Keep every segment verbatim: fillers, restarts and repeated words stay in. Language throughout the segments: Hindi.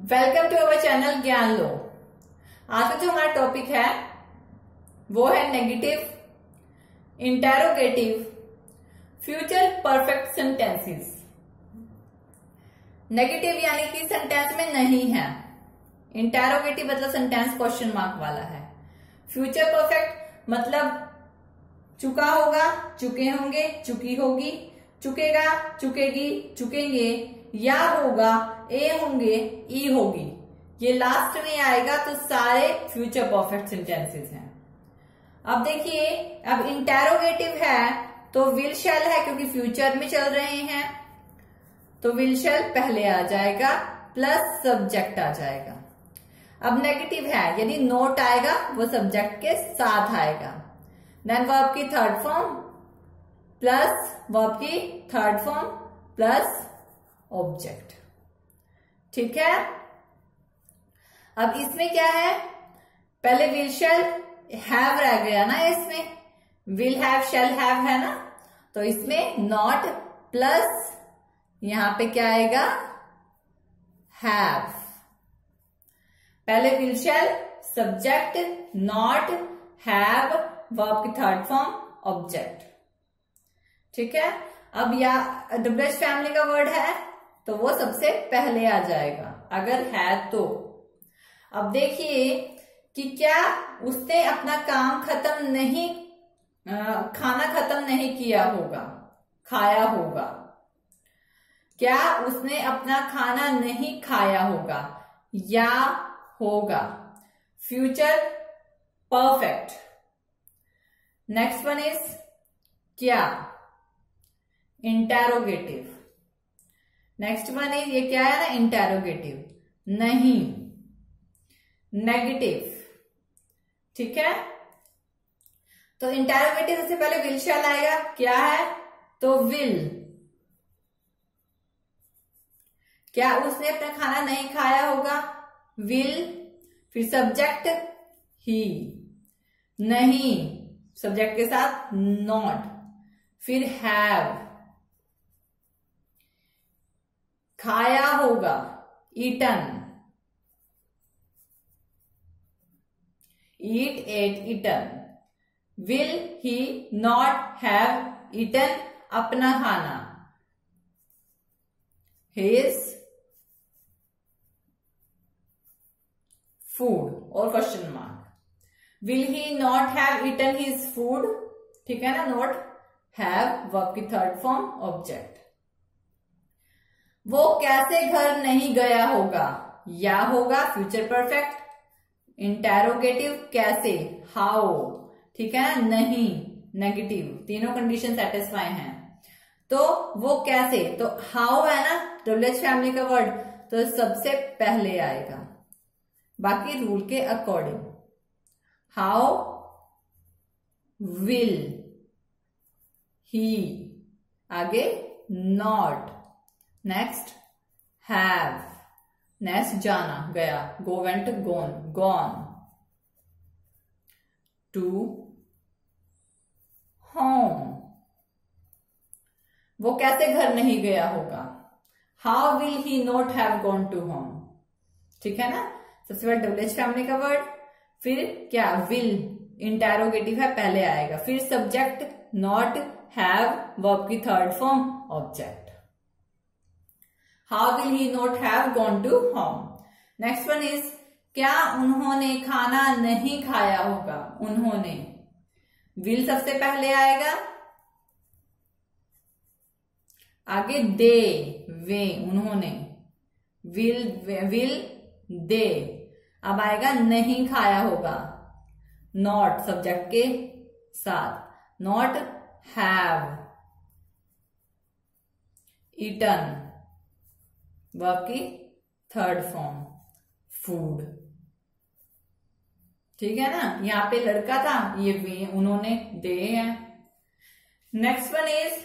वेलकम टू अवर चैनल ज्ञान लो। आज का जो हमारा टॉपिक है वो है negative, interrogative, future perfect sentences. Negative यानी कि सेंटेंस में नहीं है, इंटेरोगेटिव मतलब सेंटेंस क्वेश्चन मार्क वाला है, फ्यूचर परफेक्ट मतलब चुका होगा, चुके होंगे, चुकी होगी, चुकेगा, चुकेगी, चुकेंगे, या होगा, ए होंगे, ई होगी, ये लास्ट में आएगा तो सारे फ्यूचर परफेक्ट सेंटेंसेस हैं। अब देखिए, अब इंटेरोगेटिव है तो विल शैल है क्योंकि फ्यूचर में चल रहे हैं तो विल शैल पहले आ जाएगा प्लस सब्जेक्ट आ जाएगा। अब नेगेटिव है यदि नोट आएगा वो सब्जेक्ट के साथ आएगा। देन वर्ब की थर्ड फॉर्म प्लस वर्ब की थर्ड फॉर्म प्लस ऑब्जेक्ट। ठीक है। अब इसमें क्या है, पहले विल शैल हैव रह गया ना, इसमें विल हैव शैल हैव है ना, तो इसमें नॉट प्लस यहां पे क्या आएगा, हैव। पहले will shall subject not have verb की थर्ड फॉर्म ऑब्जेक्ट। ठीक है। अब या डब्ल्यूएच फैमिली का वर्ड है तो वो सबसे पहले आ जाएगा अगर है तो। अब देखिए कि क्या उसने अपना काम खत्म नहीं, आ, खाना खत्म नहीं किया होगा, खाया होगा। क्या उसने अपना खाना नहीं खाया होगा या होगा, future perfect. Next one is क्या, इंटेरोगेटिव। नेक्स्ट वन इज ये क्या है ना, इंटेरोगेटिव, नहीं, नेगेटिव। ठीक है। तो इंटेरोगेटिव सबसे पहले विल शैल आएगा, क्या है तो विल, क्या उसने अपना खाना नहीं खाया होगा, विल, फिर सब्जेक्ट ही, नहीं सब्जेक्ट के साथ नॉट, फिर हैव, खाया होगा, eaten, eat ate eaten, will he not have eaten अपना खाना, हिज फूड और question mark. Will he not have eaten his food, ठीक है ना, नॉट हैव वर्ब की थर्ड फॉर्म ऑब्जेक्ट। वो कैसे घर नहीं गया होगा, या होगा फ्यूचर परफेक्ट, इंटेरोगेटिव कैसे, हाउ, ठीक है ना, नहीं, नेगेटिव, तीनों कंडीशन सेटिस्फाई हैं। तो वो कैसे, तो हाउ है ना डब्ल्यूएच फैमिली का वर्ड, तो सबसे पहले आएगा बाकी रूल के अकॉर्डिंग। हाउ विल ही, आगे नॉट, नेक्स्ट हैव, नेक्स्ट जाना गया, go went gone, gone, to home. वो कैसे घर नहीं गया होगा, how will he not have gone to home. ठीक है ना, सबसे पहले डब्ल्यूएच फैमिली का वर्ड, फिर क्या विल, इंटेरोगेटिव है पहले आएगा, फिर सब्जेक्ट नॉट हैव वर्ब की third form object. How will he not have gone to home. Next one is क्या उन्होंने खाना नहीं खाया होगा, उन्होंने, विल सबसे पहले आएगा, आगे दे, वे, उन्होंने, विल, विल दे। अब आएगा नहीं खाया होगा, नॉट सब्जेक्ट के साथ, नॉट हैव ईटन वर्ब की थर्ड फॉर्म फूड। ठीक है ना, यहां पे लड़का था, ये वे, उन्होंने, दे हैं। नेक्स्ट वन इज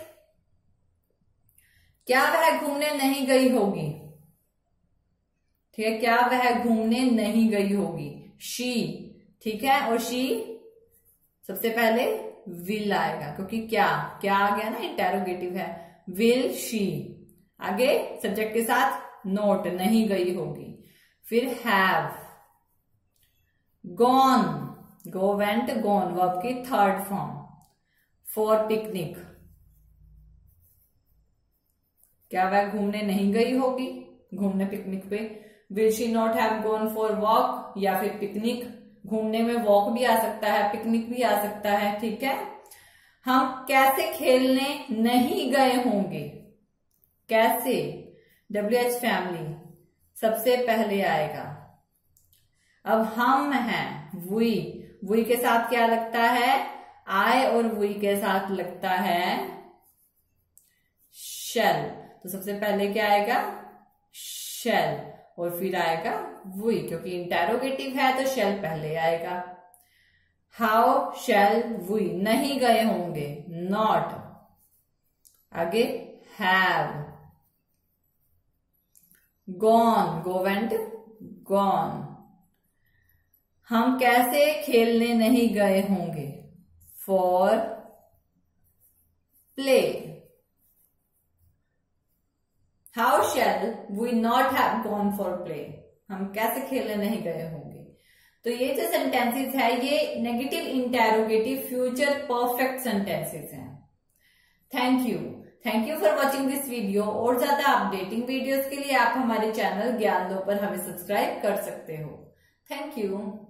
क्या वह घूमने नहीं गई होगी, ठीक है, क्या वह घूमने नहीं गई होगी, शी, ठीक है, और शी सबसे पहले विल आएगा क्योंकि क्या क्या आ गया ना, इंटेरोगेटिव है, विल शी, आगे सब्जेक्ट के साथ नोट, नहीं गई होगी। फिर have, gone, go went gone verb की थर्ड फॉर्म, फॉर पिकनिक, क्या वह घूमने नहीं गई होगी, घूमने पिकनिक पे। Will she not have gone for walk, या फिर पिकनिक, घूमने में वॉक भी आ सकता है, पिकनिक भी आ सकता है, ठीक है। हम कैसे खेलने नहीं गए होंगे, कैसे, डब्ल्यू एच फैमिली सबसे पहले आएगा। अब हम हैं वी, वी के साथ क्या लगता है, आई, और वी के साथ लगता है शेल, तो सबसे पहले क्या आएगा, शेल, और फिर आएगा वी, क्योंकि इंटेरोगेटिव है तो शेल पहले आएगा। हाउ शेल वी, नहीं गए होंगे, नॉट, आगे have, gone, go went gone, हम कैसे खेलने नहीं गए होंगे, for play. How shall we not have gone for play, हम कैसे खेलने नहीं गए होंगे। तो ये जो सेंटेंसेस है ये negative interrogative future perfect sentences हैं। Thank you thank you for watching this video. और ज्यादा अपडेटिंग वीडियोस के लिए आप हमारे चैनल ज्ञान लो पर हमें सब्सक्राइब कर सकते हो। Thank you.